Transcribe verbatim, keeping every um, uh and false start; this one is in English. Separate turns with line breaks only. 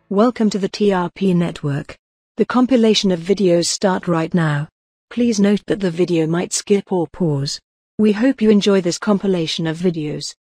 Welcome to the T R P Network. The compilation of videos start right now. Please note that the video might skip or pause. We hope you enjoy this compilation of videos.